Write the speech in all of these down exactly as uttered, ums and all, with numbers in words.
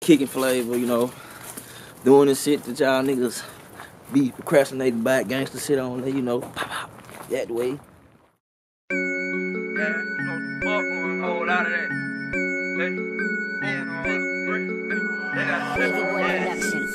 kicking flavor, you know, doing this shit that y'all niggas be procrastinating about, gangster shit on there, you know, pop, pop, that way. Yeah, no fuck going a whole lot of that. They, they, they got seven productions.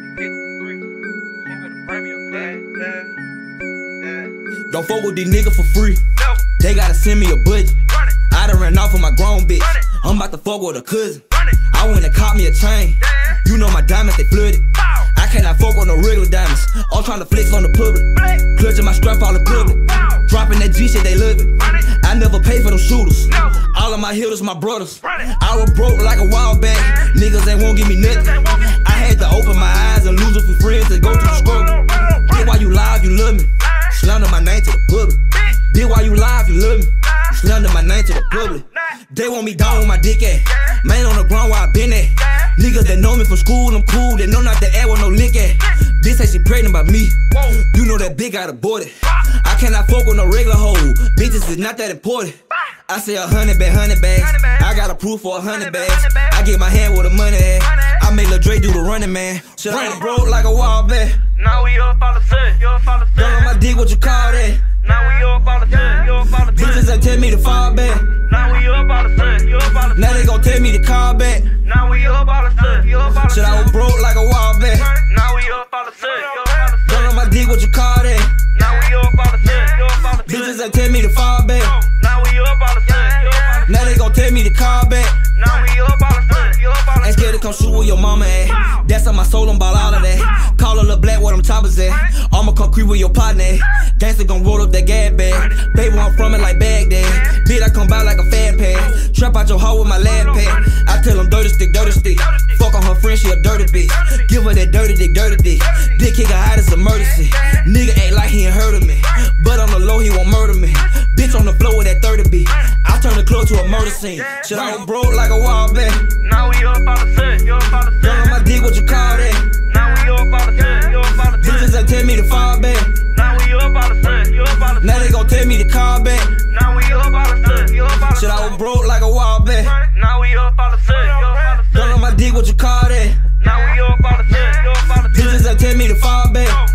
Don't fuck with these niggas for free. They gotta send me a budget. I done ran off with my grown bitch. I'm about to fuck with a cousin. I went and caught me a chain. You know my diamonds, they flooded. I cannot fuck with no regular diamonds. I'm trying to flex on the public. Clutching my strap all in public. Dropping that G shit, they love it. I never pay for them shooters. All of my hitters, my brothers. I was broke like a wild bag. Niggas ain't won't give me nothing. I had to open my eyes and lose a few friends to go through the struggle. Bitch, while you live, you love me. Slander my name to the public. Bitch, while you live, you love me. Slander my name to the public. They want me down with my dick ass. Man on the ground where I been at. Niggas that know me from school, I'm cool. They know not to add with no lick at. Bitch say she pregnant by me. You know that bitch got aborted. I cannot fuck with no regular hoe. Bitches is not that important. I say a hundred bag, hundred bags. I got a proof for a hundred bags. I get my hand where the money at. I make Lil Dre do the running man. Shit, I was broke like a wild bat. Now we up all the sudden, you up all the Don't sudden. on my dick, what you call that? Now we up all the sudden, you up all the Bitches sudden. that tell me to fall back. Now we up all the sudden, you up all the Now they gon' tell me to call back. Now we up all the sudden, you up all the Shit, I was broke like a wild bat. Now we up all the sudden, you up all the Don't on my dick, what you call that? Now we up all the sudden, you up all the Bitches that tell me to fall back. Now we up all the sudden, you up all the Now they gon' tell me to call back. Now we up all the sudden, you up all the Ain't scared to come shoot where your mama at. That's on my soul, I'm about all of that. Call her Lil Black, where them choppers at. I'ma come creep with your partner at. Gangsta gon' roll up that gas bag. Baby, I'm from it like Baghdad. Bitch, I come by like a fat pad. Trap out your hoe with my lab pad. I tell them dirty stick, dirty stick. Fuck on her friend, she a dirty bitch. Give her that dirty dick, dirty dick. Dick kick her hot as a murder shit. Nigga act like he ain't heard of me. But on the low, he won't murder me. Bitch on the floor with that thirty beat. I turn the club to a murder scene. Shit, I was broke like a wild bat. Now we up all the sudden, you up all the Don't on my dick, what you call that? Now we up all the sudden, you up all the Bitches that tell me to fall back. Now we up all the sudden, you up all the Now they gon' tell me to call back. Now we up all the sudden, you up all the Shit, I was broke like a wild bat. Now we up all the sudden, you up all the Don't on my dick, what you call that? Now we up all the sudden, you up all the Bitches that tell me to fall back.